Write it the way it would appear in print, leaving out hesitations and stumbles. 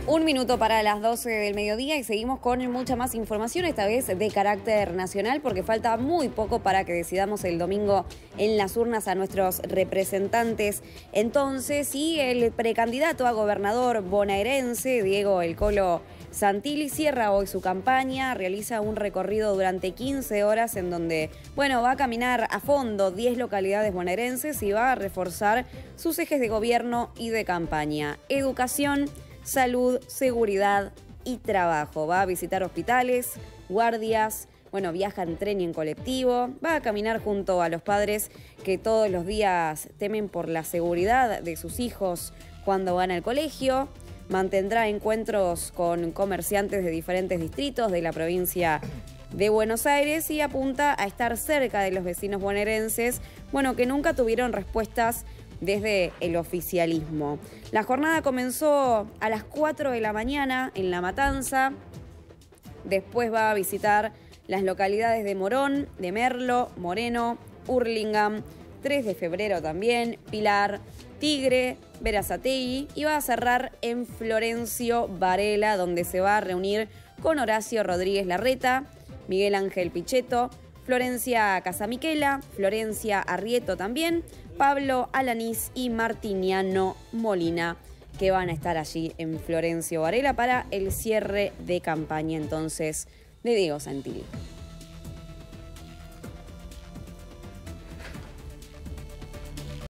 Un minuto para las 12 del mediodía y seguimos con mucha más información, esta vez de carácter nacional, porque falta muy poco para que decidamos el domingo en las urnas a nuestros representantes. Entonces, y el precandidato a gobernador bonaerense, Diego El Colo Santilli, cierra hoy su campaña, realiza un recorrido durante 15 horas en donde, bueno, va a caminar a fondo 10 localidades bonaerenses y va a reforzar sus ejes de gobierno y de campaña: educación, salud, seguridad y trabajo. Va a visitar hospitales, guardias, bueno, viaja en tren y en colectivo, va a caminar junto a los padres que todos los días temen por la seguridad de sus hijos cuando van al colegio. Mantendrá encuentros con comerciantes de diferentes distritos de la provincia de Buenos Aires y apunta a estar cerca de los vecinos bonaerenses, bueno, que nunca tuvieron respuestas desde el oficialismo. La jornada comenzó a las 4 de la mañana en La Matanza. Después va a visitar las localidades de Morón, de Merlo, Moreno, Hurlingham, 3 de febrero también, Pilar, Tigre, Berazategui, y va a cerrar en Florencio Varela, donde se va a reunir con Horacio Rodríguez Larreta, Miguel Ángel Pichetto, Florencia Casamiquela, Florencia Arrieto también, Pablo Alanís y Martiniano Molina, que van a estar allí en Florencio Varela para el cierre de campaña entonces de Diego Santilli.